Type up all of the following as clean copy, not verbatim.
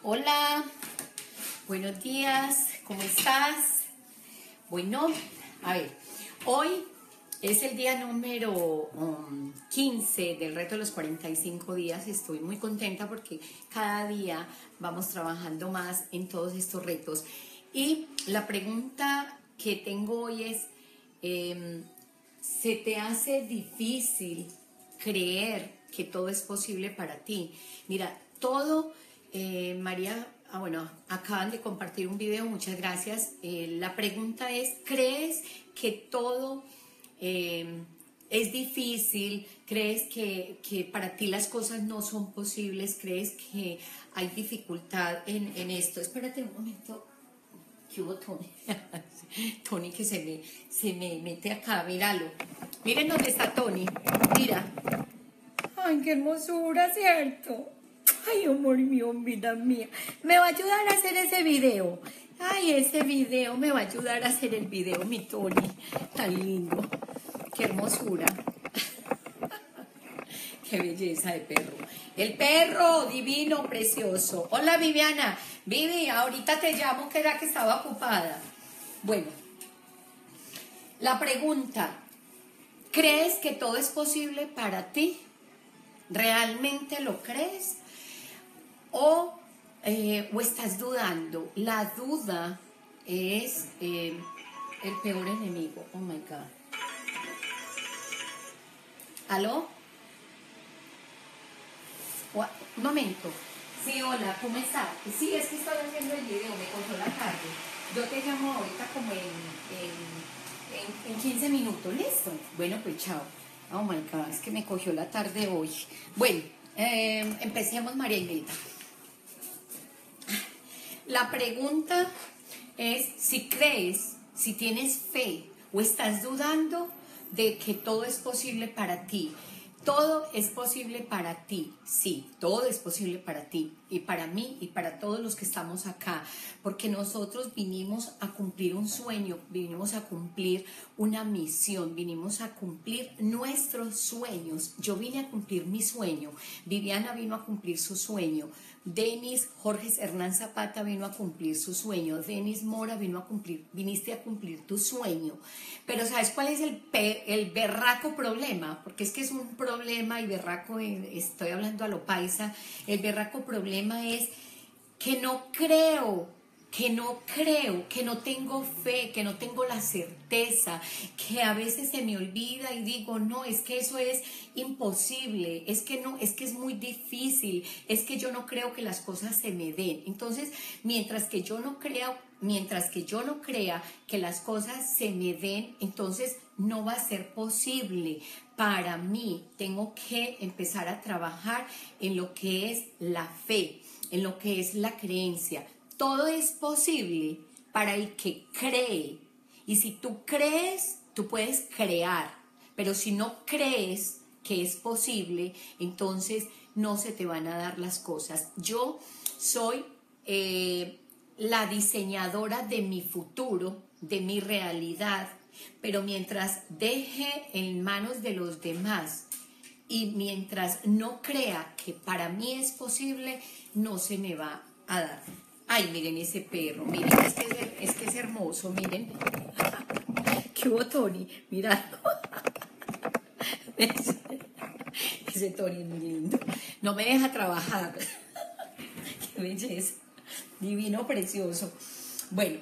Hola, buenos días, ¿cómo estás? Bueno, a ver, hoy es el día número 15 del reto de los 45 días. Estoy muy contenta porque cada día vamos trabajando más en todos estos retos. Y la pregunta que tengo hoy es, ¿se te hace difícil creer que todo es posible para ti? Mira, todo... María, bueno, acaban de compartir un video, muchas gracias. La pregunta es, ¿crees que todo es difícil? ¿Crees que para ti las cosas no son posibles? ¿Crees que hay dificultad en esto? Espérate un momento. ¿Qué hubo, Tony? Tony que se me mete acá, míralo. Miren dónde está Tony, mira. Ay, qué hermosura, ¿cierto? Ay, amor mío, vida mía. ¿Me va a ayudar a hacer ese video? Ay, ese video me va a ayudar a hacer el video, mi Tony. Tan lindo. Qué hermosura. Qué belleza de perro. El perro divino, precioso. Hola, Viviana. Vivi, ahorita te llamo, que era que estaba ocupada. Bueno, la pregunta. ¿Crees que todo es posible para ti? ¿Realmente lo crees? ¿O estás dudando? La duda es el peor enemigo. Oh my God. ¿Aló? Un momento. Sí, hola, ¿cómo estás? Sí, es que estoy haciendo el video, me cogió la tarde. Yo te llamo ahorita como en 15 minutos, ¿listo? Bueno, pues chao. Oh my God, es que me cogió la tarde hoy. Bueno, empecemos, María Imelda. La pregunta es si crees, si tienes fe o estás dudando de que todo es posible para ti. Todo es posible para ti, sí, todo es posible para ti y para mí y para todos los que estamos acá, porque nosotros vinimos a cumplir un sueño, vinimos a cumplir una misión, vinimos a cumplir nuestros sueños. Yo vine a cumplir mi sueño, Viviana vino a cumplir su sueño, Denis Jorge Hernán Zapata vino a cumplir su sueño, Denis Mora viniste a cumplir tu sueño. Pero ¿sabes cuál es el berraco problema? Porque es que es un problema y berraco, estoy hablando a lo paisa, el berraco problema es que no creo, que no tengo fe, que no tengo la certeza, que a veces se me olvida y digo, no, es que eso es imposible, es que no, es que es muy difícil, es que yo no creo que las cosas se me den. Entonces, mientras que yo no crea que las cosas se me den, entonces no va a ser posible para mí. Tengo que empezar a trabajar en lo que es la fe, en lo que es la creencia. Todo es posible para el que cree. Y si tú crees, tú puedes crear. Pero si no crees que es posible, entonces no se te van a dar las cosas. Yo soy la diseñadora de mi futuro, de mi realidad. Pero mientras deje en manos de los demás y mientras no crea que para mí es posible, no se me va a dar. Ay, miren ese perro, miren, es que es hermoso, miren. ¿Qué hubo, Tony? Mirad. Ese Tony es muy lindo. No me deja trabajar. Qué belleza. Divino, precioso. Bueno,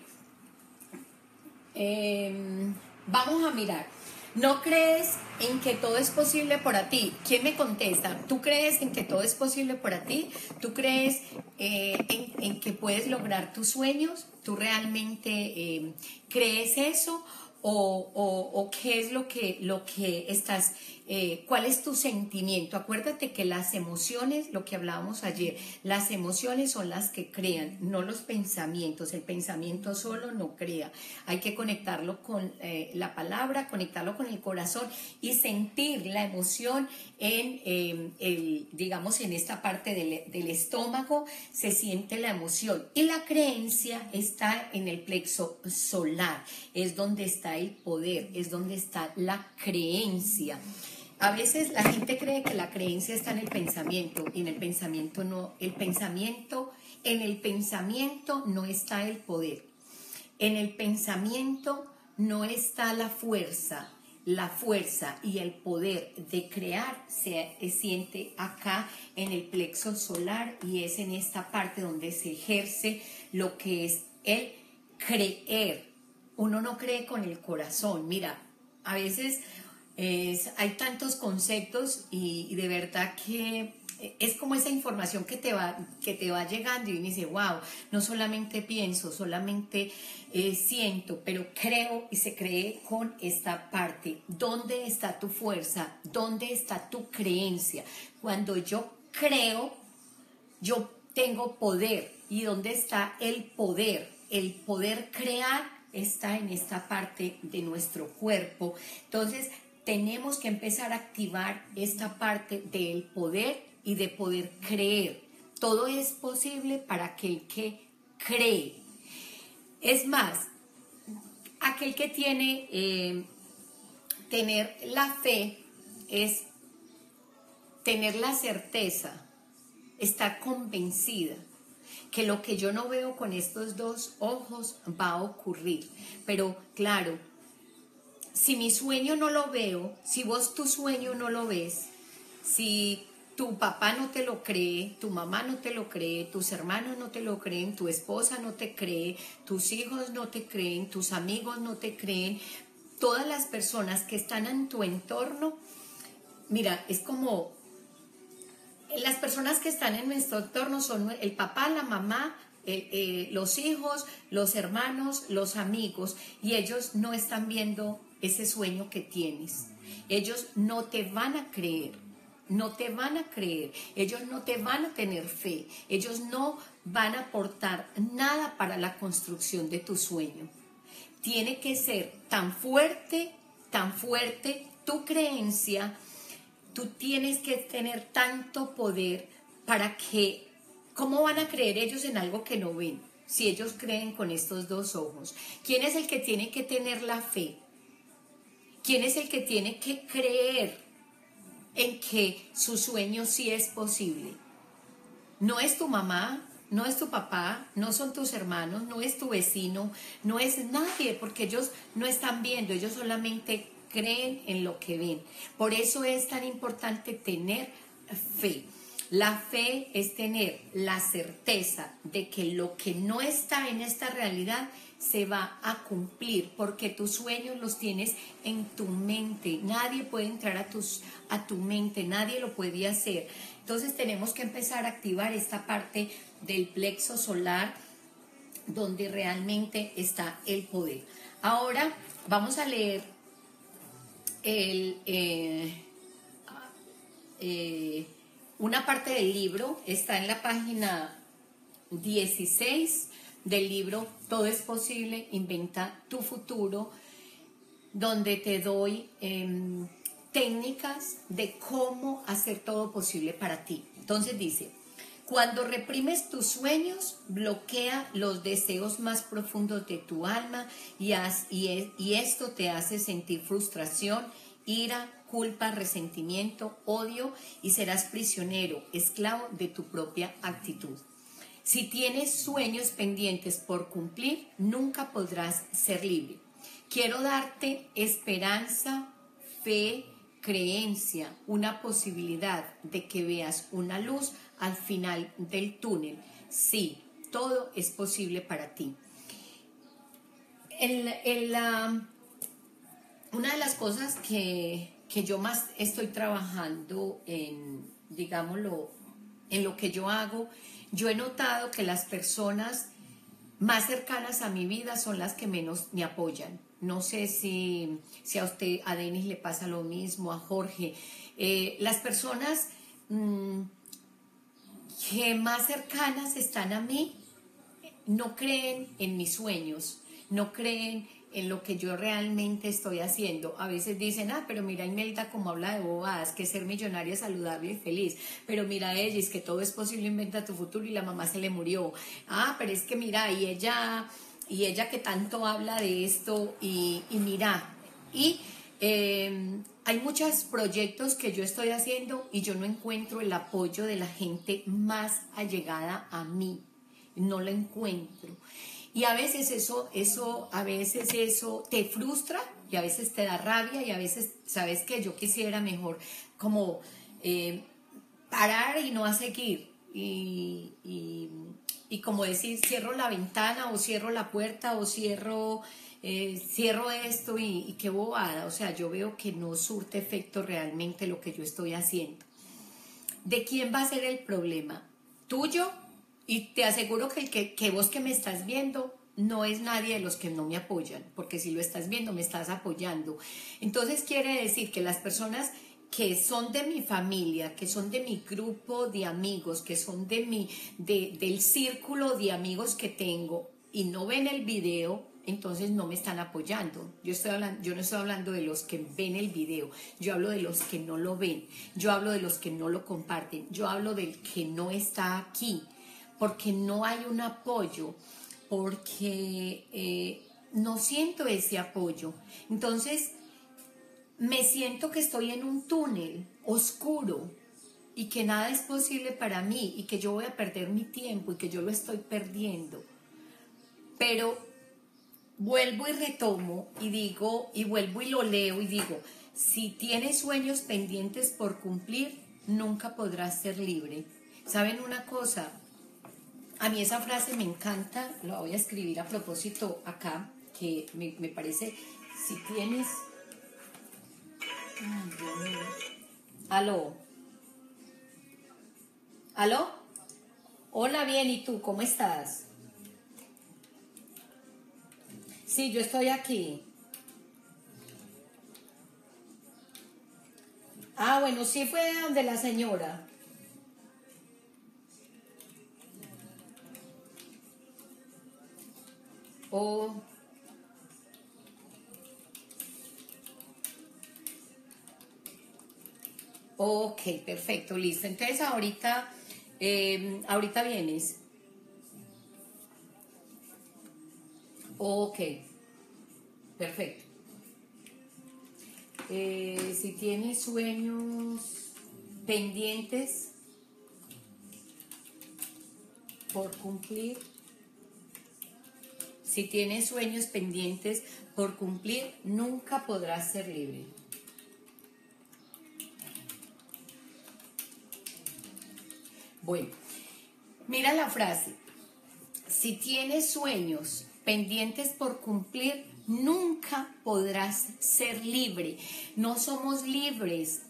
vamos a mirar. ¿No crees en que todo es posible para ti? ¿Quién me contesta? ¿Tú crees en que todo es posible para ti? ¿Tú crees en que puedes lograr tus sueños? ¿Tú realmente crees eso? ¿O qué es lo que estás, cuál es tu sentimiento? Acuérdate que las emociones, lo que hablábamos ayer, las emociones son las que crean, no los pensamientos. El pensamiento solo no crea. Hay que conectarlo con la palabra, conectarlo con el corazón y sentir la emoción digamos, en esta parte del estómago se siente la emoción. Y la creencia está en el plexo solar, es donde está el poder, es donde está la creencia. A veces la gente cree que la creencia está en el pensamiento y en el pensamiento no. En el pensamiento no está el poder. En el pensamiento no está la fuerza. La fuerza y el poder de crear se siente acá en el plexo solar y es en esta parte donde se ejerce lo que es el creer. Uno no cree con el corazón. Mira, a veces hay tantos conceptos y de verdad que es como esa información que te va llegando y uno dice, wow, no solamente pienso, solamente siento, pero creo y se cree con esta parte. ¿Dónde está tu fuerza? ¿Dónde está tu creencia? Cuando yo creo, yo tengo poder. ¿Y dónde está el poder? El poder crear está en esta parte de nuestro cuerpo. Entonces, tenemos que empezar a activar esta parte del poder y de poder creer. Todo es posible para aquel que cree. Es más, aquel que tiene, tener la fe es tener la certeza, estar convencida que lo que yo no veo con estos dos ojos va a ocurrir. Pero claro, si mi sueño no lo veo, si vos tu sueño no lo ves, si tu papá no te lo cree, tu mamá no te lo cree, tus hermanos no te lo creen, tu esposa no te cree, tus hijos no te creen, tus amigos no te creen, todas las personas que están en tu entorno, mira, es como las personas que están en nuestro entorno son el papá, la mamá, los hijos, los hermanos, los amigos, y ellos no están viendo ese sueño que tienes. Ellos no te van a creer, no te van a creer, ellos no te van a tener fe, ellos no van a aportar nada para la construcción de tu sueño. Tiene que ser tan fuerte tu creencia. Tú tienes que tener tanto poder para que, ¿cómo van a creer ellos en algo que no ven? Si ellos creen con estos dos ojos. ¿Quién es el que tiene que tener la fe? ¿Quién es el que tiene que creer en que su sueño sí es posible? No es tu mamá, no es tu papá, no son tus hermanos, no es tu vecino, no es nadie, porque ellos no están viendo, ellos solamente creen en lo que ven. Por eso es tan importante tener fe. La fe es tener la certeza de que lo que no está en esta realidad se va a cumplir, porque tus sueños los tienes en tu mente. Nadie puede entrar a tu mente, nadie lo puede hacer. Entonces tenemos que empezar a activar esta parte del plexo solar donde realmente está el poder. Ahora vamos a leer una parte del libro, está en la página 16 del libro Todo es posible, inventa tu futuro, donde te doy técnicas de cómo hacer todo posible para ti. Entonces dice, cuando reprimes tus sueños, bloquea los deseos más profundos de tu alma y esto te hace sentir frustración, ira, culpa, resentimiento, odio y serás prisionero, esclavo de tu propia actitud. Si tienes sueños pendientes por cumplir, nunca podrás ser libre. Quiero darte esperanza, fe, creencia, una posibilidad de que veas una luz al final del túnel. Sí, todo es posible para ti. Una de las cosas que yo más estoy trabajando en, digámoslo, en lo que yo hago, yo he notado que las personas más cercanas a mi vida son las que menos me apoyan. No sé si a usted, a Denis le pasa lo mismo, a Jorge. Las personas que más cercanas están a mí no creen en mis sueños, no creen en lo que yo realmente estoy haciendo. A veces dicen, pero mira Imelda como habla de bobadas, que ser millonaria es saludable y feliz, pero mira ella, es que todo es posible, inventa tu futuro y la mamá se le murió. Pero es que mira, y ella que tanto habla de esto y mira, y Hay muchos proyectos que yo estoy haciendo y yo no encuentro el apoyo de la gente más allegada a mí. No lo encuentro. Y a veces a veces eso te frustra y a veces te da rabia y a veces, ¿sabes qué? Yo quisiera mejor como parar y no a seguir. Y como decir, cierro la ventana o cierro la puerta o cierro esto y qué bobada. O sea, yo veo que no surte efecto realmente lo que yo estoy haciendo. ¿De quién va a ser el problema? ¿Tuyo? Y te aseguro que vos que me estás viendo no es nadie de los que no me apoyan, porque si lo estás viendo me estás apoyando. Entonces quiere decir que las personas que son de mi familia, que son de mi grupo de amigos, que son del círculo de amigos que tengo y no ven el video, entonces no me están apoyando. Yo no estoy hablando de los que ven el video, yo hablo de los que no lo ven, yo hablo de los que no lo comparten, yo hablo del que no está aquí, porque no hay un apoyo, porque no siento ese apoyo. Entonces me siento que estoy en un túnel oscuro y que nada es posible para mí y que yo voy a perder mi tiempo y que yo lo estoy perdiendo. Pero vuelvo y retomo y digo, y vuelvo y lo leo y digo, si tienes sueños pendientes por cumplir, nunca podrás ser libre. ¿Saben una cosa? A mí esa frase me encanta, la voy a escribir a propósito acá, que me parece, si tienes... Ay, Dios mío. ¿Aló? ¿Aló? Hola, bien, ¿y tú? ¿Cómo estás? Sí, yo estoy aquí. Ah, bueno, sí fue donde la señora. Oh, ok, perfecto, listo. Entonces ahorita vienes. Ok, perfecto. Si tienes sueños pendientes por cumplir, si tienes sueños pendientes por cumplir, nunca podrás ser libre. Bueno, mira la frase. Si tienes sueños pendientes por cumplir, nunca podrás ser libre. No somos libres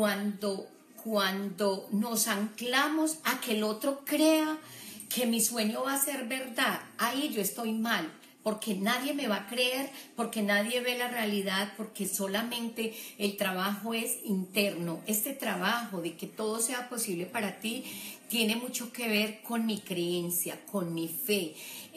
cuando nos anclamos a que el otro crea que mi sueño va a ser verdad. Ahí yo estoy mal, porque nadie me va a creer, porque nadie ve la realidad, porque solamente el trabajo es interno. Este trabajo de que todo sea posible para ti tiene mucho que ver con mi creencia, con mi fe.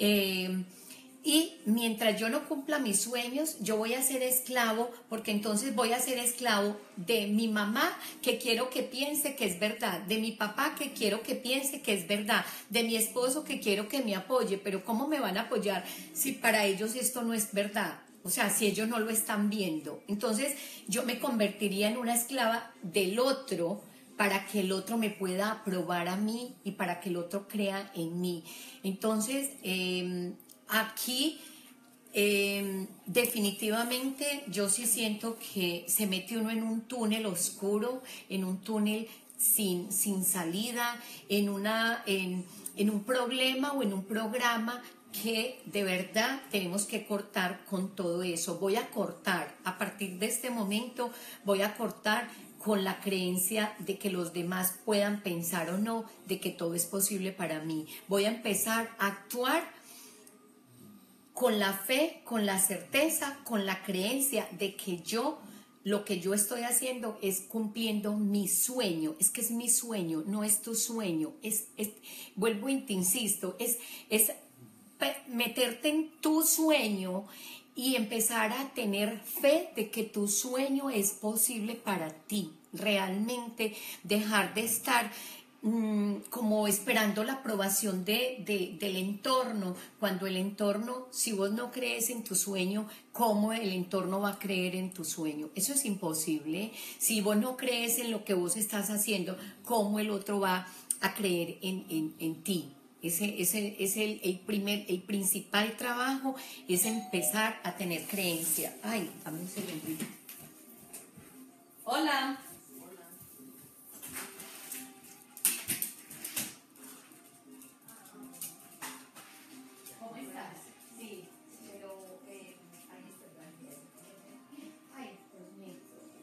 Y mientras yo no cumpla mis sueños, yo voy a ser esclavo, porque entonces voy a ser esclavo de mi mamá, que quiero que piense que es verdad, de mi papá, que quiero que piense que es verdad, de mi esposo, que quiero que me apoye. Pero ¿cómo me van a apoyar si para ellos esto no es verdad? O sea, si ellos no lo están viendo. Entonces yo me convertiría en una esclava del otro, para que el otro me pueda aprobar a mí y para que el otro crea en mí. Entonces, aquí definitivamente yo sí siento que se mete uno en un túnel oscuro, en un túnel sin salida, en un problema o en un programa que de verdad tenemos que cortar con todo eso. Voy a cortar, a partir de este momento voy a cortar con la creencia de que los demás puedan pensar o no, de que todo es posible para mí. Voy a empezar a actuar con la fe, con la certeza, con la creencia de que lo que yo estoy haciendo es cumpliendo mi sueño. Es que es mi sueño, no es tu sueño. Vuelvo y te insisto, es meterte en tu sueño y empezar a tener fe de que tu sueño es posible para ti. Realmente dejar de estar como esperando la aprobación del entorno, cuando el entorno, si vos no crees en tu sueño, ¿cómo el entorno va a creer en tu sueño? Eso es imposible. Si vos no crees en lo que vos estás haciendo, ¿cómo el otro va a creer en ti? Ese es el principal trabajo, es empezar a tener creencia. Ay, dame un segundito. Hola. ¿Cómo estás? Sí, pero ahí está también. Ay, Dios mío.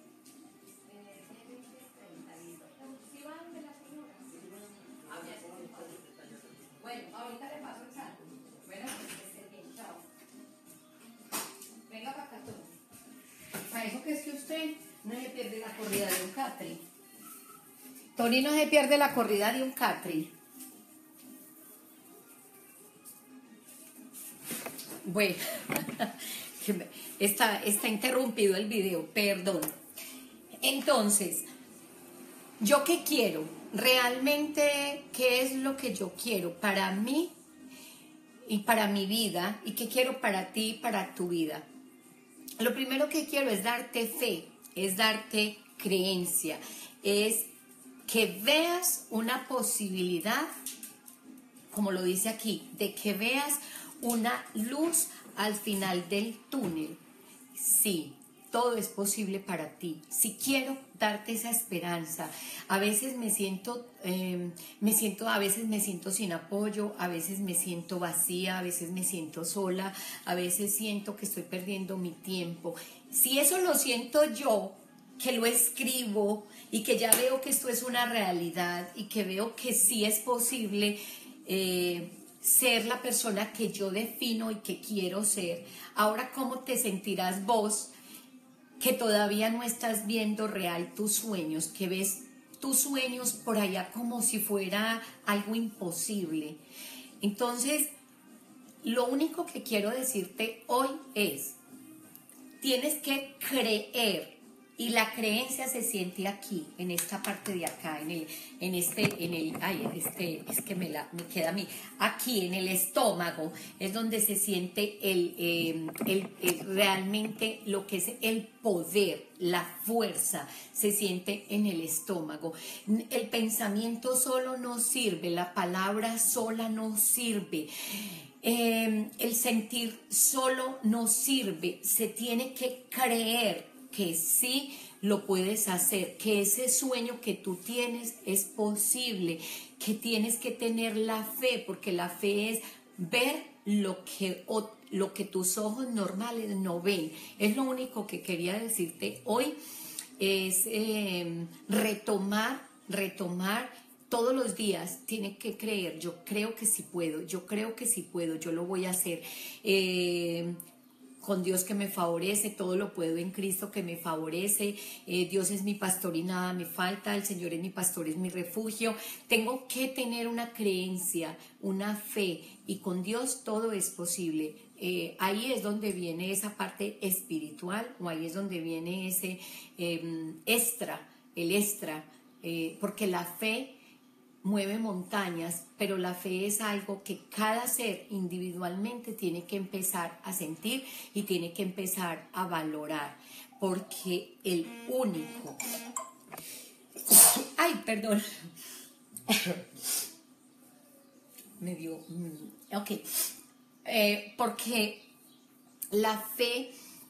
¿Sí va donde la señora? Ah, ya se fue. Bueno, ahorita le paso el salto. Bueno, pues que esté bien, chao. Venga para acá tú. Para eso que es que usted no se pierde la corrida de un Catri. Tony no se pierde la corrida de un Catri. Bueno, está interrumpido el video, perdón. Entonces, ¿yo qué quiero? Realmente, ¿qué es lo que yo quiero para mí y para mi vida? ¿Y qué quiero para ti y para tu vida? Lo primero que quiero es darte fe, es darte creencia, es que veas una posibilidad, como lo dice aquí, de que veas una luz al final del túnel. Sí, todo es posible para ti. Si quiero darte esa esperanza, a veces me siento sin apoyo, a veces me siento vacía, a veces me siento sola, a veces siento que estoy perdiendo mi tiempo. Si eso lo siento yo, que lo escribo y que ya veo que esto es una realidad y que veo que sí es posible ser la persona que yo defino y que quiero ser. Ahora, ¿cómo te sentirás vos que todavía no estás viendo real tus sueños, que ves tus sueños por allá como si fuera algo imposible? Entonces, lo único que quiero decirte hoy es, tienes que creer, y la creencia se siente aquí, en esta parte de acá, es que me queda a mí, aquí en el estómago, es donde se siente realmente lo que es el poder, la fuerza, se siente en el estómago. El pensamiento solo no sirve, la palabra sola no sirve. El sentir solo no sirve, se tiene que creer que sí lo puedes hacer, que ese sueño que tú tienes es posible, que tienes que tener la fe, porque la fe es ver lo que tus ojos normales no ven. Es lo único que quería decirte hoy, es retomar todos los días. Tiene que creer, yo creo que sí puedo, yo lo voy a hacer. Con Dios que me favorece, todo lo puedo en Cristo que me favorece. Dios es mi pastor y nada me falta, el Señor es mi pastor, es mi refugio. Tengo que tener una creencia, una fe, y con Dios todo es posible. Ahí es donde viene esa parte espiritual, o ahí es donde viene ese el extra, porque la fe mueve montañas, pero la fe es algo que cada ser individualmente tiene que empezar a sentir y tiene que empezar a valorar, porque el único... Ay, perdón. Me dio... Ok. Porque la fe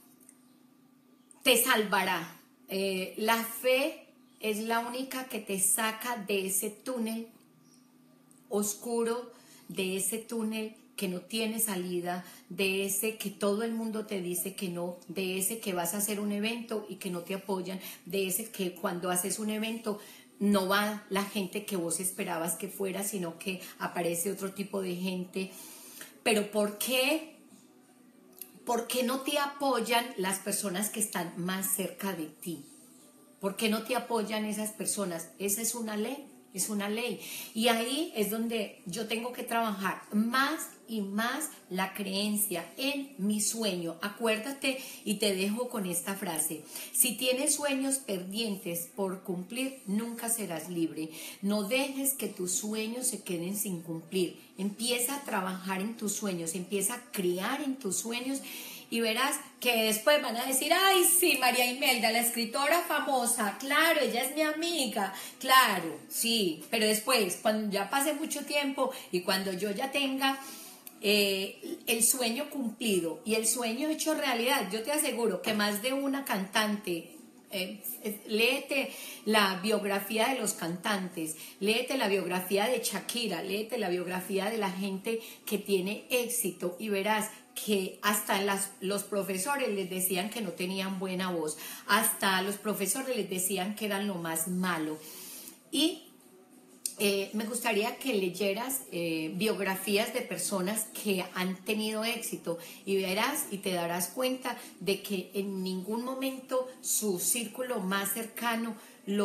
te salvará. La fe es la única que te saca de ese túnel oscuro, de ese túnel que no tiene salida, de ese que todo el mundo te dice que no, de ese que vas a hacer un evento y que no te apoyan, de ese que cuando haces un evento no va la gente que vos esperabas que fuera, sino que aparece otro tipo de gente. Pero ¿por qué? ¿Por qué no te apoyan las personas que están más cerca de ti? ¿Por qué no te apoyan esas personas? Esa es una ley, es una ley. Y ahí es donde yo tengo que trabajar más y más la creencia en mi sueño. Acuérdate y te dejo con esta frase: si tienes sueños pendientes por cumplir, nunca serás libre. No dejes que tus sueños se queden sin cumplir. Empieza a trabajar en tus sueños, empieza a crear en tus sueños, y verás que después van a decir: ay, sí, María Imelda, la escritora famosa, claro, ella es mi amiga, claro, sí, pero después, cuando ya pase mucho tiempo y cuando yo ya tenga el sueño cumplido y el sueño hecho realidad, yo te aseguro que más de una cantante, léete la biografía de los cantantes, léete la biografía de Shakira, léete la biografía de la gente que tiene éxito, y verás que hasta los profesores les decían que no tenían buena voz, hasta los profesores les decían que eran lo más malo. Y me gustaría que leyeras biografías de personas que han tenido éxito, y verás y te darás cuenta de que en ningún momento su círculo más cercano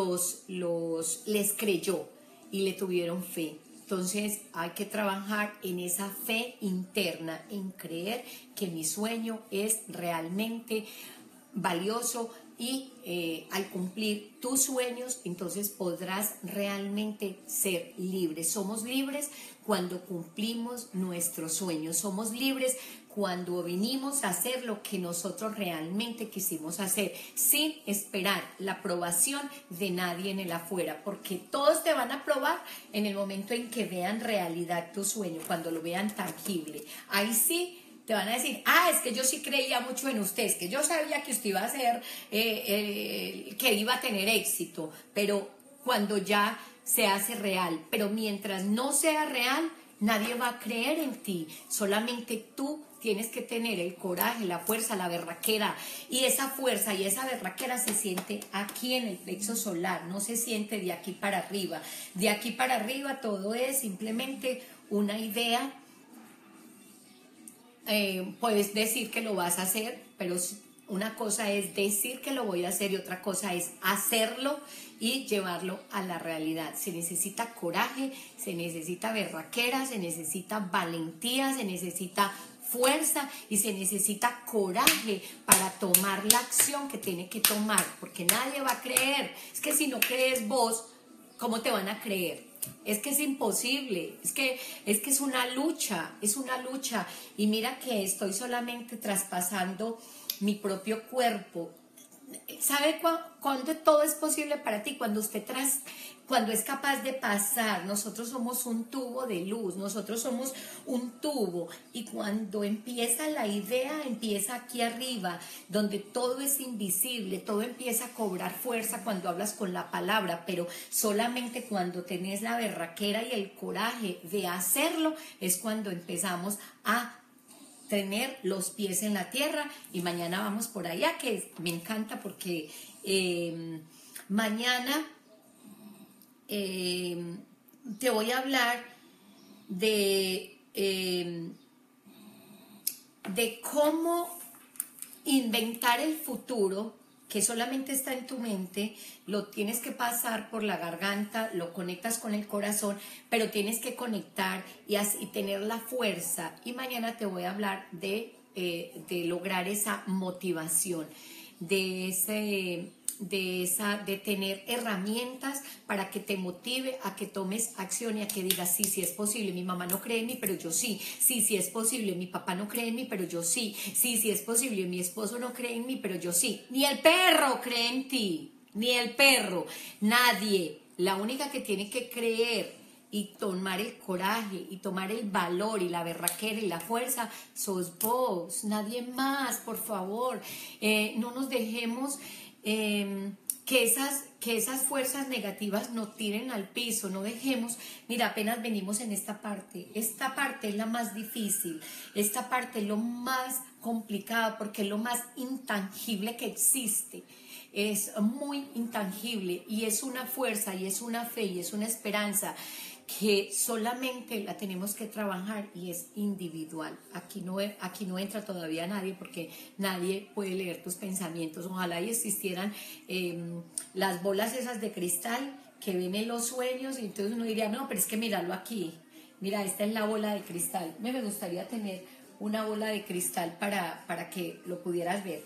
les creyó y le tuvieron fe. Entonces hay que trabajar en esa fe interna, en creer que mi sueño es realmente valioso, y al cumplir tus sueños, entonces podrás realmente ser libre. Somos libres cuando cumplimos nuestros sueños, somos libres cuando venimos a hacer lo que nosotros realmente quisimos hacer, sin esperar la aprobación de nadie en el afuera, porque todos te van a aprobar en el momento en que vean realidad tu sueño, cuando lo vean tangible. Ahí sí te van a decir: es que yo sí creía mucho en usted, es que yo sabía que usted iba a ser, que iba a tener éxito, pero cuando ya se hace real, pero mientras no sea real, nadie va a creer en ti, solamente tú tienes que tener el coraje, la fuerza, la berraquera, y esa fuerza y esa berraquera se siente aquí en el plexo solar, no se siente de aquí para arriba. De aquí para arriba todo es simplemente una idea. Puedes decir que lo vas a hacer, pero una cosa es decir que lo voy a hacer y otra cosa es hacerlo y llevarlo a la realidad. Se necesita coraje, se necesita berraquera, se necesita valentía, se necesita fuerza y se necesita coraje para tomar la acción que tiene que tomar, porque nadie va a creer. Es que si no crees vos, ¿cómo te van a creer? Es que es imposible, es que es una lucha, y mira que estoy solamente traspasando mi propio cuerpo. ¿Sabe cuándo todo es posible para ti? Cuando cuando es capaz de pasar. Nosotros somos un tubo de luz, nosotros somos un tubo, y cuando empieza la idea, empieza aquí arriba, donde todo es invisible, todo empieza a cobrar fuerza cuando hablas con la palabra, pero solamente cuando tenés la berraquera y el coraje de hacerlo es cuando empezamos a tener los pies en la tierra. Y mañana vamos por allá, que me encanta porque mañana te voy a hablar de cómo inventar el futuro, que solamente está en tu mente. Lo tienes que pasar por la garganta, lo conectas con el corazón, pero tienes que conectar y tener la fuerza. Y mañana te voy a hablar de lograr esa motivación, de tener herramientas para que te motive a que tomes acción y a que digas: sí, sí es posible, mi mamá no cree en mí, pero yo sí, sí, sí es posible, mi papá no cree en mí, pero yo sí, sí, sí es posible, mi esposo no cree en mí, pero yo sí, ni el perro cree en ti, ni el perro, nadie. La única que tiene que creer y tomar el coraje y tomar el valor y la berraquera y la fuerza sos vos, nadie más. Por favor, no nos dejemos que esas fuerzas negativas nos tiren al piso, no dejemos. Mira, apenas venimos en esta parte es la más difícil, esta parte es lo más complicado, porque es lo más intangible que existe. Es muy intangible y es una fuerza y es una fe y es una esperanza que solamente la tenemos que trabajar, y es individual. Aquí no entra todavía nadie, porque nadie puede leer tus pensamientos. Ojalá y existieran las bolas esas de cristal que ven en los sueños y entonces uno diría, no, pero es que míralo aquí, mira, esta es la bola de cristal. Me gustaría tener una bola de cristal para que lo pudieras ver.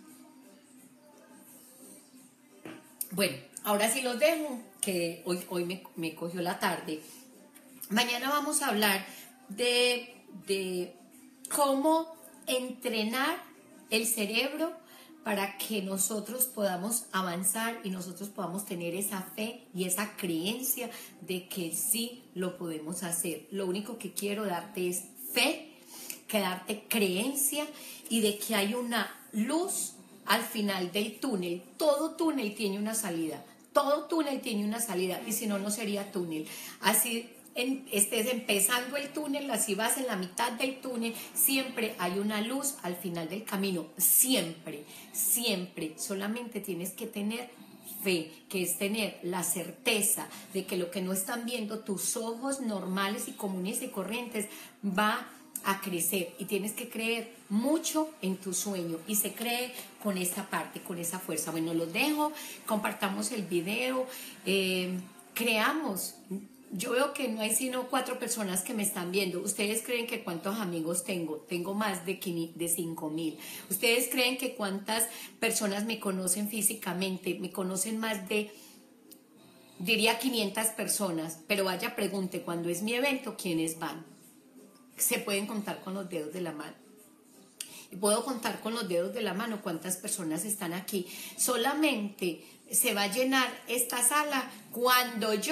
Bueno, ahora sí los dejo, que hoy me cogió la tarde. Mañana vamos a hablar de cómo entrenar el cerebro para que nosotros podamos avanzar y nosotros podamos tener esa fe y esa creencia de que sí lo podemos hacer. Lo único que quiero darte es fe, que darte creencia y de que hay una luz al final del túnel. Todo túnel tiene una salida, todo túnel tiene una salida y si no, no sería túnel. Así estés empezando el túnel, así vas en la mitad del túnel, siempre hay una luz al final del camino, siempre, siempre. Solamente tienes que tener fe, que es tener la certeza de que lo que no están viendo tus ojos normales y comunes y corrientes va a crecer y tienes que creer mucho en tu sueño y se cree con esa parte, con esa fuerza. Bueno, los dejo, compartamos el video, creamos. Yo veo que no hay sino 4 personas que me están viendo. ¿Ustedes creen que cuántos amigos tengo? Tengo más de 5,000. ¿Ustedes creen que cuántas personas me conocen físicamente? Me conocen más de, diría 500 personas. Pero vaya, pregunte, cuando es mi evento, ¿quiénes van? Se pueden contar con los dedos de la mano. Y puedo contar con los dedos de la mano cuántas personas están aquí. Solamente se va a llenar esta sala cuando yo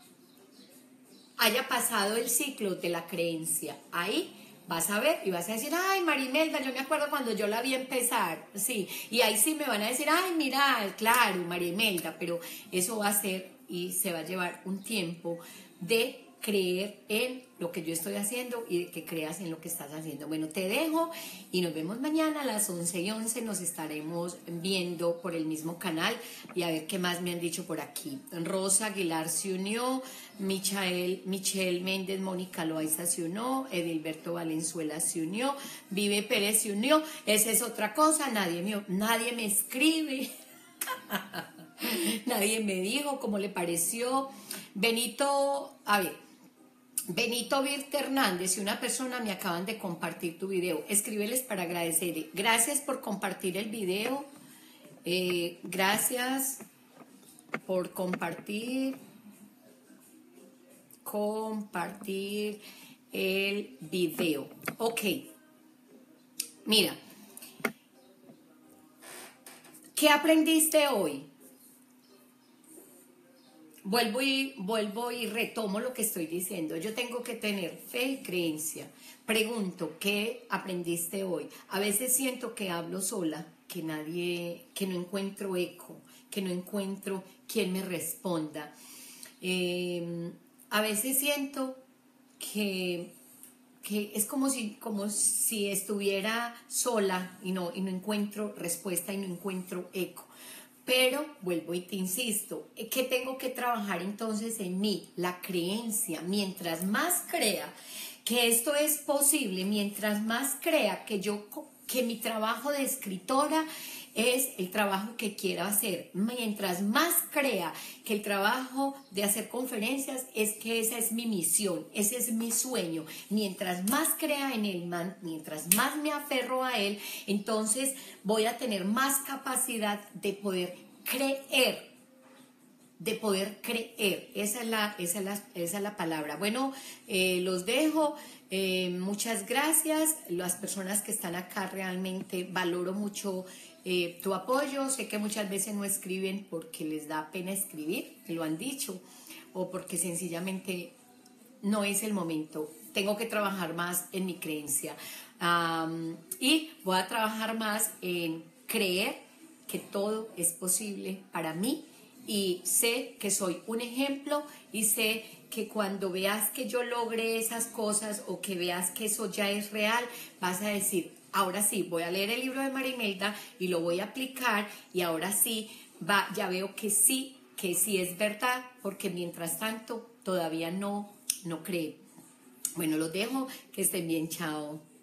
haya pasado el ciclo de la creencia. Ahí vas a ver y vas a decir, ay, Marimelda, yo me acuerdo cuando yo la vi empezar, sí, y ahí sí me van a decir, ay, mira, claro, Marimelda, pero eso va a ser y se va a llevar un tiempo de creer en lo que yo estoy haciendo y de que creas en lo que estás haciendo. Bueno, te dejo y nos vemos mañana a las 11:11. Nos estaremos viendo por el mismo canal y a ver qué más me han dicho por aquí. Rosa Aguilar se unió, Michelle Méndez, Mónica Loaiza se unió, Edilberto Valenzuela se unió, Vive Pérez se unió. Esa es otra cosa, nadie me escribe. Nadie me dijo cómo le pareció. Benito Virte Hernández y una persona me acaban de compartir tu video. Escríbeles para agradecerle. Gracias por compartir el video. Gracias por compartir el video. Ok. Mira. ¿Qué aprendiste hoy? Vuelvo y retomo lo que estoy diciendo. Yo tengo que tener fe y creencia. Pregunto, ¿qué aprendiste hoy? A veces siento que hablo sola, que no encuentro eco, que no encuentro quien me responda. A veces siento que es como si estuviera sola y no encuentro respuesta y no encuentro eco. Pero vuelvo y te insisto, ¿qué tengo que trabajar entonces en mí? La creencia. Mientras más crea que esto es posible, mientras más crea que mi trabajo de escritora es el trabajo que quiero hacer, mientras más crea que el trabajo de hacer conferencias es que esa es mi misión, ese es mi sueño, mientras más crea en él, mientras más me aferro a él, entonces voy a tener más capacidad de poder creer. Esa es la palabra. Bueno, los dejo. Muchas gracias. Las personas que están acá realmente valoro mucho tu apoyo. Sé que muchas veces no escriben porque les da pena escribir, lo han dicho, o porque sencillamente no es el momento. Tengo que trabajar más en mi creencia y voy a trabajar más en creer que todo es posible para mí. Y sé que soy un ejemplo y sé que cuando veas que yo logré esas cosas o que veas que eso ya es real, vas a decir, ahora sí, voy a leer el libro de Marimelda y lo voy a aplicar y ahora sí, ya veo que sí es verdad, porque mientras tanto todavía no creo. Bueno, los dejo, que estén bien, chao.